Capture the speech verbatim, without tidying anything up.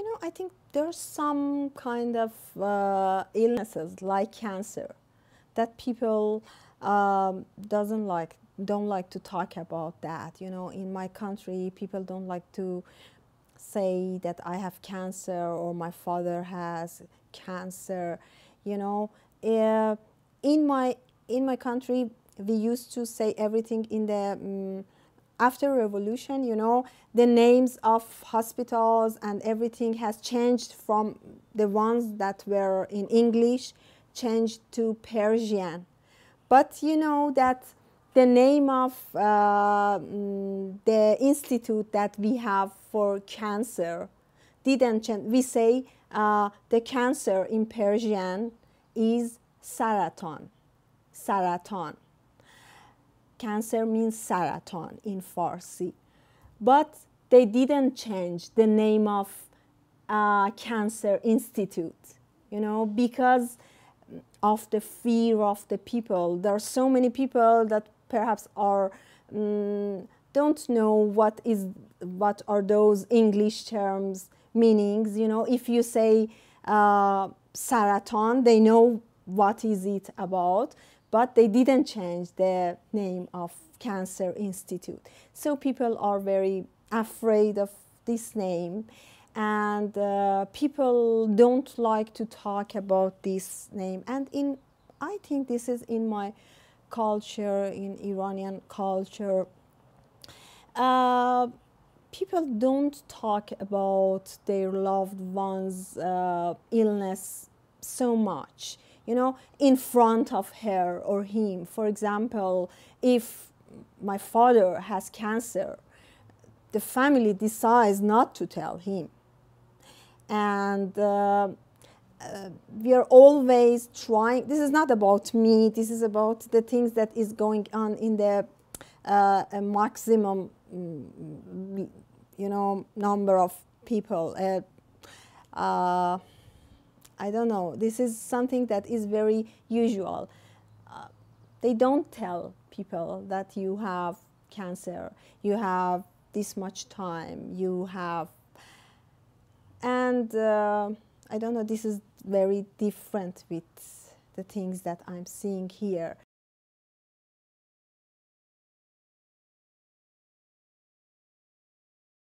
know, I think there's some kind of uh, illnesses like cancer that people um, doesn't like, don't like to talk about that. You know, in my country, people don't like to say that I have cancer or my father has cancer. You know, uh, in my in my country, we used to say everything in the um, after revolution, you know, the names of hospitals and everything has changed from the ones that were in English, changed to Persian. But you know that the name of uh, mm, the institute that we have for cancer didn't change. We say uh, the cancer in Persian is Saratan. Saratan. Cancer means Saratan in Farsi. But they didn't change the name of uh, Cancer Institute, you know, because of the fear of the people. There are so many people that perhaps are um, don't know what is what are those English terms meanings. You know, if you say uh, Saratan, they know what is it about, but they didn't change the name of Cancer Institute. So people are very afraid of this name, and uh, people don't like to talk about this name. And in, I think this is in my culture, in Iranian culture, uh, people don't talk about their loved ones' uh, illness so much, you know, in front of her or him. For example, if my father has cancer, the family decides not to tell him. And uh, uh, we are always trying, this is not about me, this is about the things that is going on in the uh, a maximum, you know, number of people. Uh, uh, I don't know, this is something that is very usual. Uh, they don't tell people that you have cancer, you have this much time, you have, and uh, I don't know, this is very different with the things that I'm seeing here.